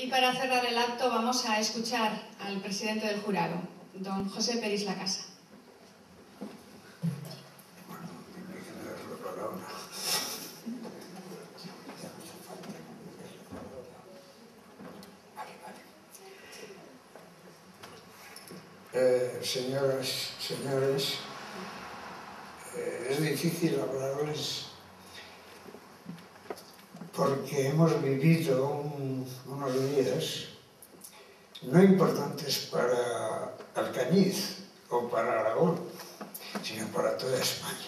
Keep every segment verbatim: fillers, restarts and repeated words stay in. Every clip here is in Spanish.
Y para cerrar el acto vamos a escuchar al presidente del jurado, don José Peris Lacasa. Eh, señoras, señores, eh, es difícil hablarles porque hemos vivido un, unos días no importantes para Alcañiz o para Aragón, sino para toda España.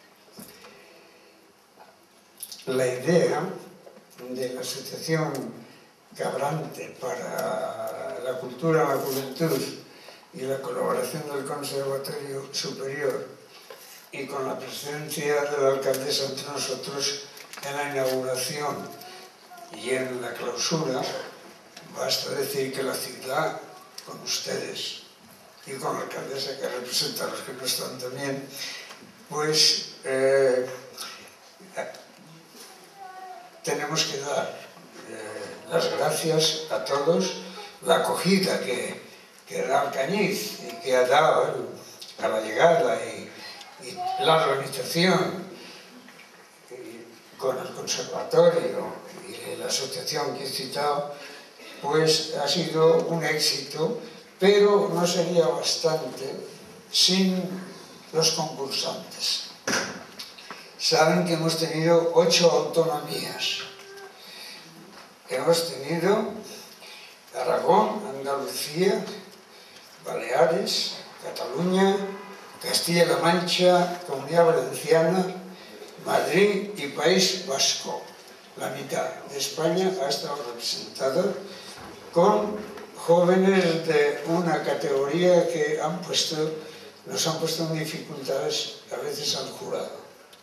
La idea de la Asociación Cabrante para la Cultura, la Juventud y la colaboración del Conservatorio Superior y con la presencia de la alcaldesa entre nosotros en la inauguración y en la clausura, basta decir que la ciudad, con ustedes y con la alcaldesa que representa a los que no están también, pues eh, tenemos que dar eh, las gracias a todos, la acogida que, que da Alcañiz y que ha dado a la llegada y, y la organización con el conservatorio y la asociación que he citado, pues ha sido un éxito, pero no sería bastante sin los concursantes. Saben que hemos tenido ocho autonomías. Hemos tenido Aragón, Andalucía, Baleares, Cataluña, Castilla-La Mancha, Comunidad Valenciana, Madrid y País Vasco. La mitad de España ha estado representada con jóvenes de una categoría que han puesto, nos han puesto en dificultades a veces al jurado.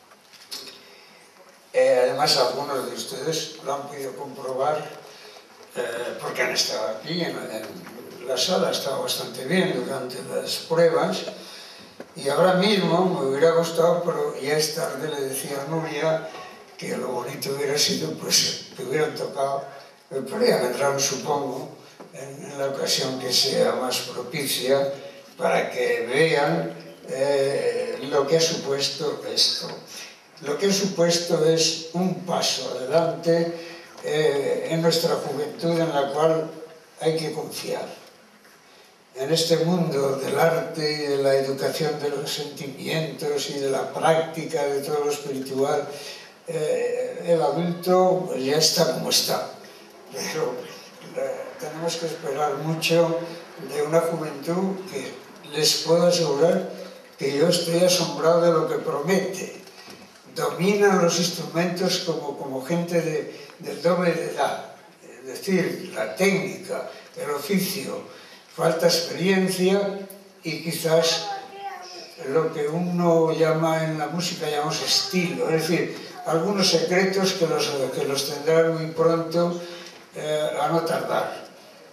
Eh, además, algunos de ustedes lo han podido comprobar eh, porque han estado aquí en, en la sala, ha estado bastante bien durante las pruebas. Y ahora mismo me hubiera gustado, pero ya es tarde, le decía a Nuria que lo bonito hubiera sido pues que hubieran tocado, pero ya vendrán, supongo, en, en la ocasión que sea más propicia, para que vean eh, lo que ha supuesto esto. Lo que ha supuesto es un paso adelante eh, en nuestra juventud, en la cual hay que confiar. En este mundo del arte y de la educación de los sentimientos y de la práctica de todo lo espiritual, eh, el adulto pues, ya está como está. Pero eh, tenemos que esperar mucho de una juventud que les puedo asegurar que yo estoy asombrado de lo que promete. Dominan los instrumentos como, como gente de, del doble de edad. Es decir, la técnica, el oficio, falta experiencia y quizás lo que uno llama en la música llamamos estilo, es decir, algunos secretos que los, que los tendrán muy pronto eh, a no tardar.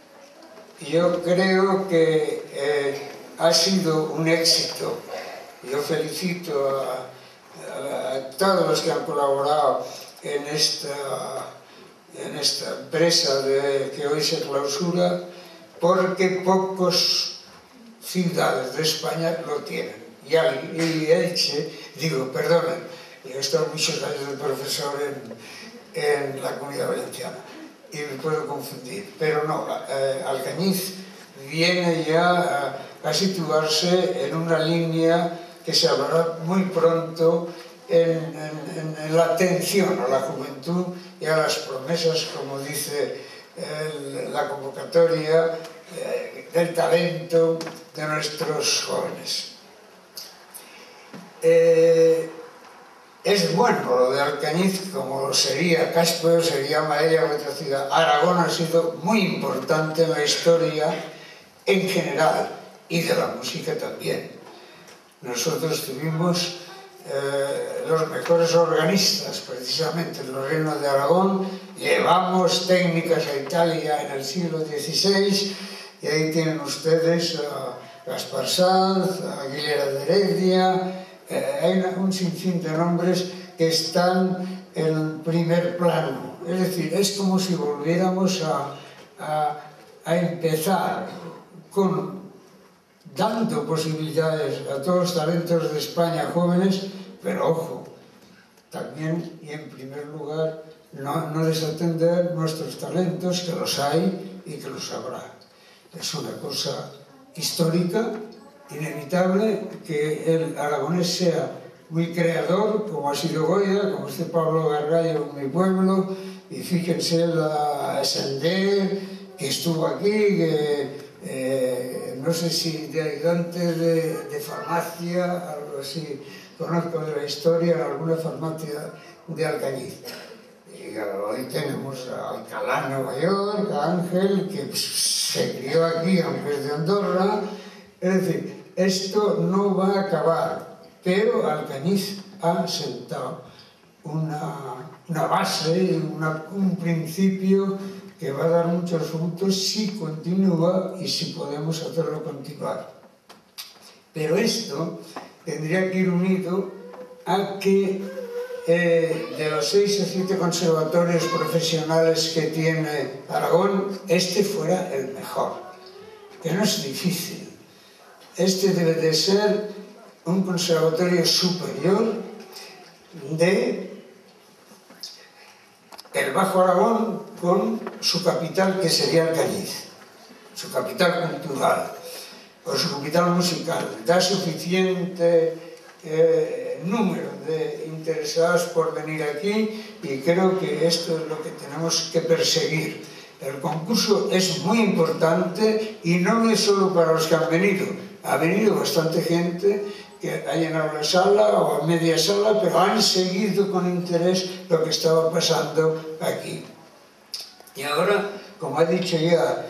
Yo creo que eh, ha sido un éxito. Yo felicito a, a, a todos los que han colaborado en esta, en esta empresa de, que hoy se clausura, porque pocas ciudades de España lo tienen. Y, y Elche, digo, perdonen, yo he estado muchos años de profesor en, en la Comunidad Valenciana y me puedo confundir, pero no, eh, Alcañiz viene ya a, a situarse en una línea que se hablará muy pronto en, en, en la atención a la juventud y a las promesas, como dice el, la convocatoria, eh, del talento de nuestros jóvenes. Eh, es bueno lo de Alcañiz, como lo sería Caspe, sería Maella o otra ciudad. Aragón ha sido muy importante en la historia en general y de la música también. Nosotros tuvimos eh, los mejores organistas, precisamente en los reinos de Aragón. Llevamos técnicas a Italia en el siglo dieciséis y ahí tienen ustedes a Gaspar Sanz, a Aguilera de Heredia. Eh, hay una, un sinfín de nombres que están en primer plano. Es decir, es como si volviéramos a, a, a empezar con dando posibilidades a todos los talentos de España jóvenes, pero ojo, también y en primer lugar no, no desatender nuestros talentos, que los hay y que los habrá. Es una cosa histórica, inevitable, que el aragonés sea muy creador, como ha sido Goya, como este Pablo Gargallo en mi pueblo, y fíjense la Sender, que estuvo aquí, que eh, no sé si de ayudante de, de farmacia, algo así, conozco de la historia, en alguna farmacia de Alcañiz. Y hoy tenemos a Alcalá, Nueva York, a Ángel, que pues, se crió aquí, aunque es de Andorra. Es decir, esto no va a acabar, pero Alcañiz ha sentado una, una base, una, un principio que va a dar muchos frutos si continúa y si podemos hacerlo continuar. Pero esto tendría que ir unido a que eh, de los seis o siete conservatorios profesionales que tiene Aragón, este fuera el mejor, que no es difícil. Este debe de ser un conservatorio superior de el Bajo Aragón con su capital, que sería Alcañiz, su capital cultural o su capital musical. Da suficiente eh, número de interesados por venir aquí y creo que esto es lo que tenemos que perseguir. El concurso es muy importante y no es solo para los que han venido. Ha venido bastante gente que ha llenado la sala o a media sala, pero han seguido con interés lo que estaba pasando aquí. Y ahora, como ha dicho ya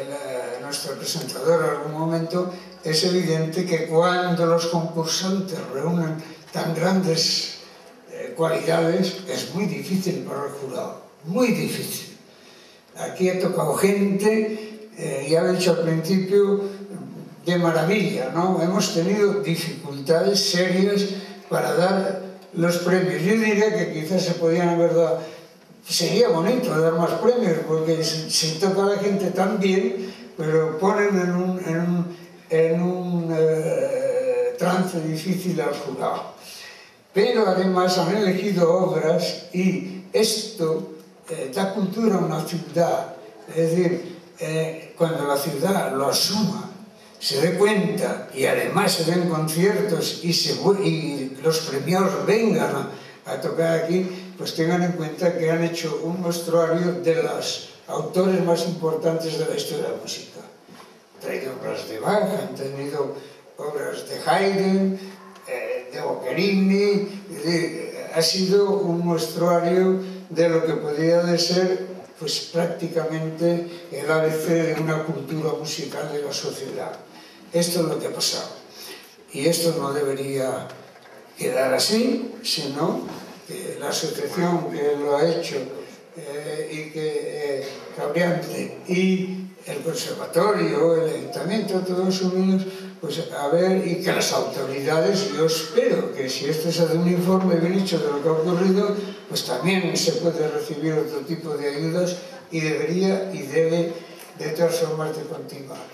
el, nuestro presentador en algún momento, es evidente que cuando los concursantes reúnen tan grandes eh, cualidades, es muy difícil para el jurado, muy difícil. Aquí ha tocado gente, eh, ya lo he dicho al principio, de maravilla, ¿no? Hemos tenido dificultades serias para dar los premios. Yo diría que quizás se podían haber dado, sería bonito dar más premios, porque se, se toca a la gente tan bien, pero ponen en un, en un, en un eh, trance difícil al jurado. Pero además han elegido obras y esto eh, da cultura a una ciudad. Es decir, eh, cuando la ciudad lo asuma, se dé cuenta y además se den conciertos y, se, y los premiados vengan a, a tocar aquí, pues tengan en cuenta que han hecho un mostruario de los autores más importantes de la historia de la música. Han traído obras de Bach, han tenido obras de Haydn, eh, de Boccherini, de, ha sido un mostruario de lo que podría de ser pues prácticamente el A B C de una cultura musical de la sociedad. Esto es lo que ha pasado. Y esto no debería quedar así, sino que la asociación que lo ha hecho eh, y que eh, Cabriante y el conservatorio, el ayuntamiento, todos unidos, pues a ver, y que las autoridades, yo espero que si esto se hace un informe bien hecho de lo que ha ocurrido, pues también se puede recibir otro tipo de ayudas y debería y debe de todas formas de continuar.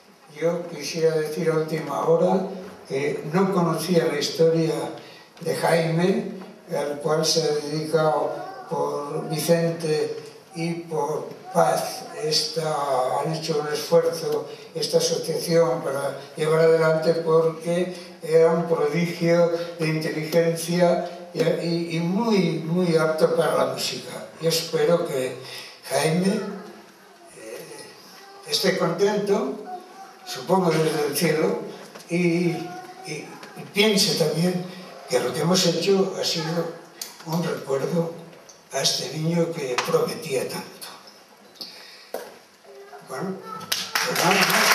Yo quisiera decir a última hora que no conocía la historia de Jaime, al cual se ha dedicado por Vicente y por Paz. Esta, han hecho un esfuerzo esta asociación para llevar adelante porque era un prodigio de inteligencia y, y, y muy, muy apto para la música. Yo espero que Jaime eh, esté contento, supongo desde el cielo, y, y, y piense también que lo que hemos hecho ha sido un recuerdo a este niño que prometía tanto. Bueno, pues nada más.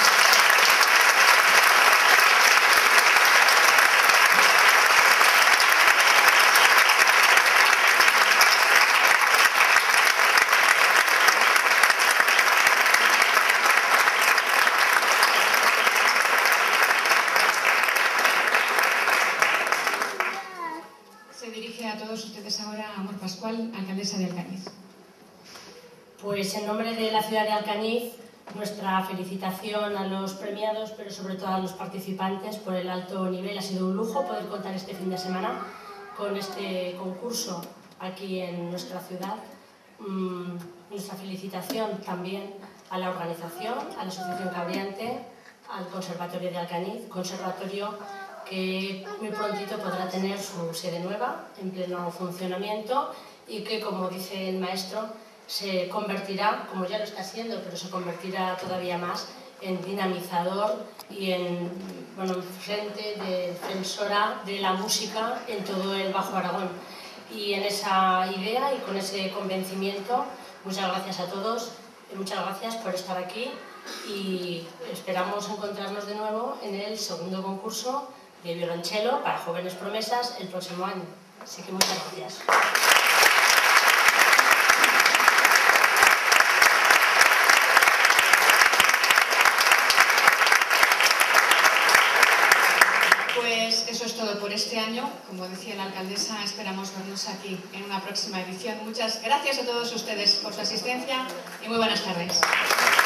Se dirige a todos ustedes ahora Amor Pascual, alcaldesa de Alcañiz. Pues en nombre de la ciudad de Alcañiz, nuestra felicitación a los premiados, pero sobre todo a los participantes por el alto nivel. Ha sido un lujo poder contar este fin de semana con este concurso aquí en nuestra ciudad. Mm, nuestra felicitación también a la organización, a la Asociación Cabriante, al Conservatorio de Alcañiz, conservatorio que muy prontito podrá tener su sede nueva en pleno funcionamiento y que, como dice el maestro, se convertirá, como ya lo está haciendo, pero se convertirá todavía más en dinamizador y en bueno, frente de defensora de la música en todo el Bajo Aragón. Y en esa idea y con ese convencimiento, muchas gracias a todos, muchas gracias por estar aquí y esperamos encontrarnos de nuevo en el segundo concurso de violonchelo para jóvenes promesas el próximo año. Así que muchas gracias. Pues eso es todo por este año. Como decía la alcaldesa, esperamos vernos aquí en una próxima edición. Muchas gracias a todos ustedes por su asistencia y muy buenas tardes.